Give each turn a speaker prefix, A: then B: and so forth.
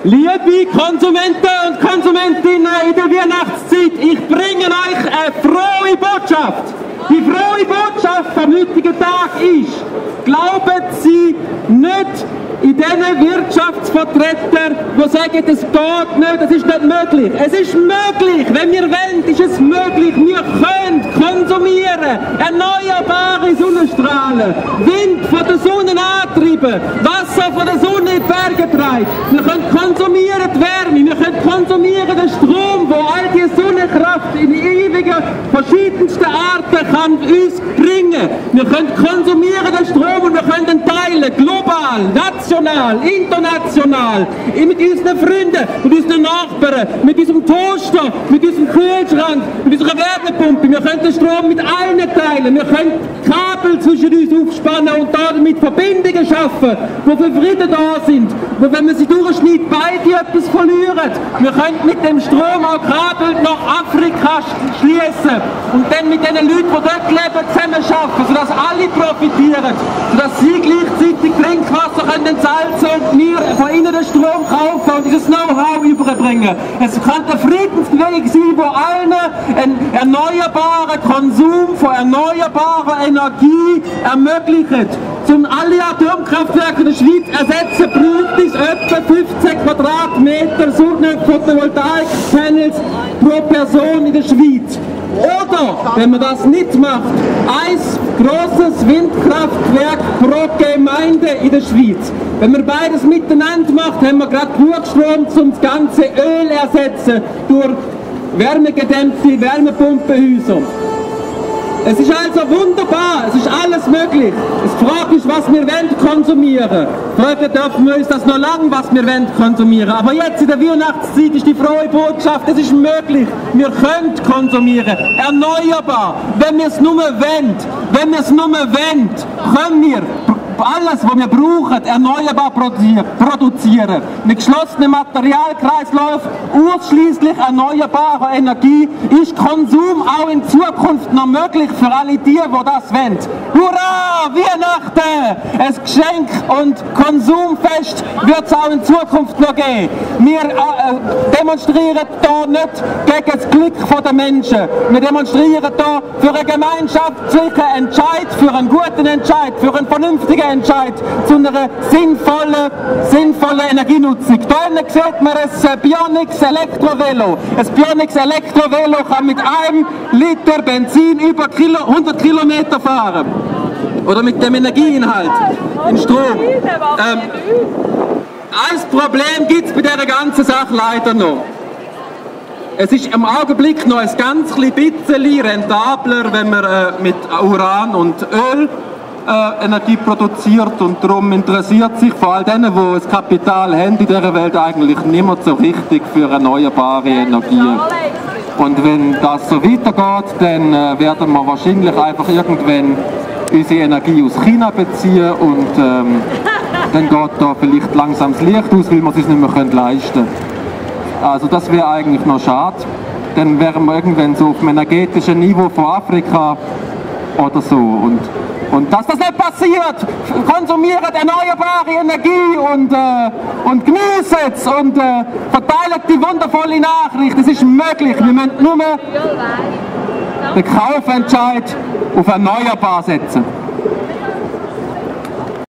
A: Liebe Konsumenten und Konsumentinnen in der Weihnachtszeit, ich bringe euch eine frohe Botschaft. Die frohe Botschaft am heutigen Tag ist, glauben Sie nicht in diesen Wirtschaftsvertretern, die sagen, es geht nicht, es ist nicht möglich. Es ist möglich, wenn wir wollen, ist es möglich. Wir können konsumieren, erneuerbare Sonnenstrahlen, Wind von der Sonne antrieben, Wasser von der Sonne in die Berge treibt. Wir können konsumieren die Wärme, wir können konsumieren den Strom, wo all die Sonnenkraft in ewigen, verschiedensten Arten kann uns bringen. Wir können konsumieren den Strom und wir können ihn teilen, global, national, international, mit unseren Freunden, mit unseren Nachbarn, mit unserem Toaster, mit unserem Kühlschrank, mit unserer Wärmepumpe. Wir können den Strom mit allen teilen. Wir können Kabel zwischen uns aufspannen und damit Verbindungen schaffen, die für Frieden da sind, wo, wenn man sie durchschneidet, beide etwas verlieren. Wir können mit dem Strom auch Kabel nach Afrika schließen und dann mit den Leuten, die dort leben, zusammen schaffen, sodass alle profitieren, sodass sie gleichzeitig Trinkwasser können entsalzen und wir von ihnen den Strom kaufen und dieses Know-how überbringen. Es kann ein Friedensweg sein, der allen einen erneuerbaren Konsum von erneuerbarer Energie ermöglicht. Um alle Atomkraftwerke in der Schweiz ersetzen, braucht es etwa 15 Quadratmeter Photovoltaik-Panels pro Person in der Schweiz. Oder, wenn man das nicht macht, ein grosses Windkraftwerk pro Gemeinde in der Schweiz. Wenn man beides miteinander macht, haben wir gerade genug Strom, um das ganze Öl ersetzen durch wärmegedämmte Wärmepumpenhäuser. Es ist also wunderbar, es ist alles möglich. Die Frage ist, was wir wollen konsumieren. Früher dürfen wir uns das noch lange, was wir wollen konsumieren. Aber jetzt in der Weihnachtszeit ist die frohe Botschaft, es ist möglich. Wir können konsumieren. Erneuerbar. Wenn wir es nur wollen, können wir alles, was wir brauchen, erneuerbar produzieren. Mit geschlossenen Materialkreislauf, ausschließlich erneuerbarer Energie, ist Konsum auch in Zukunft noch möglich für alle die das wollen. Hurra! Weihnachten! Ein Geschenk und Konsumfest wird es auch in Zukunft noch geben. Wir demonstrieren hier nicht gegen das Glück der Menschen. Wir demonstrieren hier für einen gemeinschaftlichen Entscheid, für einen guten Entscheid, für einen vernünftigen Entscheid zu einer sinnvollen Energienutzung. Hier sieht man ein Bionix Elektrovelo. Ein Bionix Elektrovelo kann mit einem Liter Benzin über 100 Kilometer fahren. Oder mit dem Energieinhalt in Strom. Ein Problem gibt es bei dieser ganzen Sache leider noch. Es ist im Augenblick noch ein ganz bisschen rentabler, wenn man mit Uran und Öl Energie produziert, und darum interessiert sich vor allem denen, die das Kapital haben in dieser Welt, eigentlich niemand so richtig für erneuerbare Energien. Und wenn das so weitergeht, dann werden wir wahrscheinlich einfach irgendwann unsere Energie aus China beziehen und dann geht da vielleicht langsam das Licht aus, weil wir es uns nicht mehr leisten können. Also das wäre eigentlich noch schade. Dann wären wir irgendwann so auf dem energetischen Niveau von Afrika oder so. Und dass das nicht passiert, konsumiert erneuerbare Energie und genießt es und verteilt die wundervolle Nachricht. Es ist möglich, wir müssen nur den Kaufentscheid auf erneuerbar setzen.